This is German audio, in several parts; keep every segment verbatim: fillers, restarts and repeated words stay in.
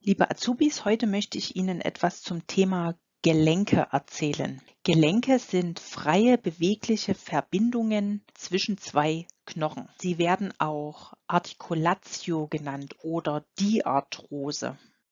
Liebe Azubis, heute möchte ich Ihnen etwas zum Thema Gelenke erzählen. Gelenke sind freie, bewegliche Verbindungen zwischen zwei Knochen. Sie werden auch Articulatio genannt oder Diarthrose.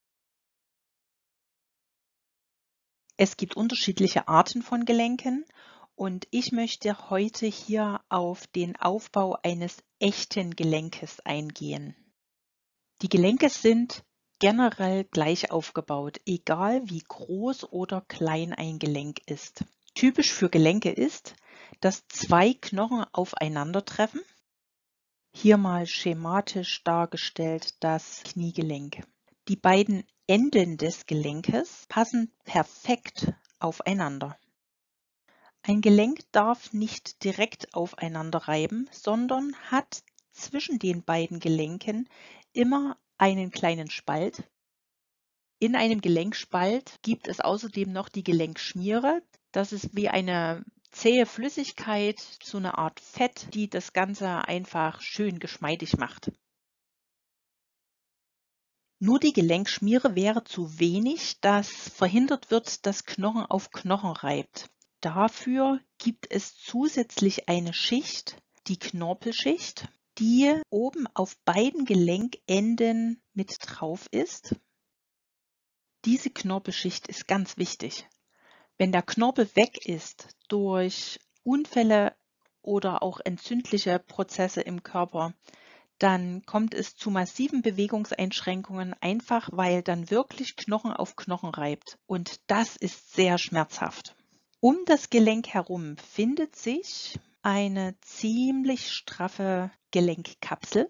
Es gibt unterschiedliche Arten von Gelenken und ich möchte heute hier auf den Aufbau eines echten Gelenkes eingehen. Die Gelenke sind generell gleich aufgebaut, egal wie groß oder klein ein Gelenk ist. Typisch für Gelenke ist, dass zwei Knochen aufeinandertreffen. Hier mal schematisch dargestellt das Kniegelenk. Die beiden Enden des Gelenkes passen perfekt aufeinander. Ein Gelenk darf nicht direkt aufeinander reiben, sondern hat zwischen den beiden Gelenken immer einen kleinen Spalt. In einem Gelenkspalt gibt es außerdem noch die Gelenkschmiere. Das ist wie eine zähe Flüssigkeit, so eine Art Fett, die das Ganze einfach schön geschmeidig macht. Nur die Gelenkschmiere wäre zu wenig, dass verhindert wird, dass Knochen auf Knochen reibt. Dafür gibt es zusätzlich eine Schicht, die Knorpelschicht, die oben auf beiden Gelenkenden mit drauf ist. Diese Knorpelschicht ist ganz wichtig. Wenn der Knorpel weg ist durch Unfälle oder auch entzündliche Prozesse im Körper, dann kommt es zu massiven Bewegungseinschränkungen, einfach weil dann wirklich Knochen auf Knochen reibt. Und das ist sehr schmerzhaft. Um das Gelenk herum findet sich eine ziemlich straffe Gelenkkapsel.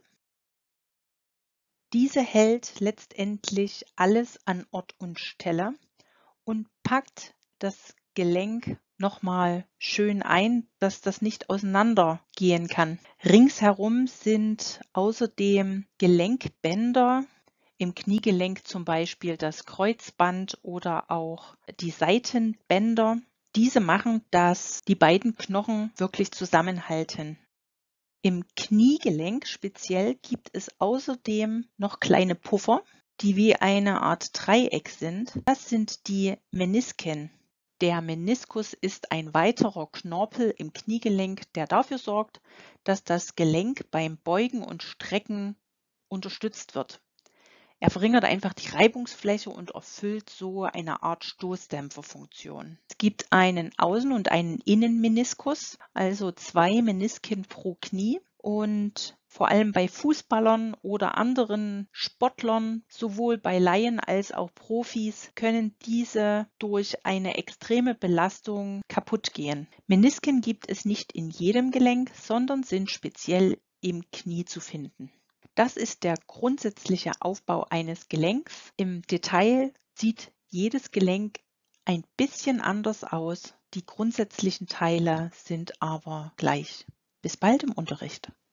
Diese hält letztendlich alles an Ort und Stelle und packt das Gelenk nochmal schön ein, dass das nicht auseinandergehen kann. Ringsherum sind außerdem Gelenkbänder, im Kniegelenk zum Beispiel das Kreuzband oder auch die Seitenbänder. Diese machen, dass die beiden Knochen wirklich zusammenhalten. Im Kniegelenk speziell gibt es außerdem noch kleine Puffer, die wie eine Art Dreieck sind. Das sind die Menisken. Der Meniskus ist ein weiterer Knorpel im Kniegelenk, der dafür sorgt, dass das Gelenk beim Beugen und Strecken unterstützt wird. Er verringert einfach die Reibungsfläche und erfüllt so eine Art Stoßdämpferfunktion. Es gibt einen Außen- und einen Innenmeniskus, also zwei Menisken pro Knie. Und vor allem bei Fußballern oder anderen Sportlern, sowohl bei Laien als auch Profis, können diese durch eine extreme Belastung kaputt gehen. Menisken gibt es nicht in jedem Gelenk, sondern sind speziell im Knie zu finden. Das ist der grundsätzliche Aufbau eines Gelenks. Im Detail sieht jedes Gelenk ein bisschen anders aus. Die grundsätzlichen Teile sind aber gleich. Bis bald im Unterricht.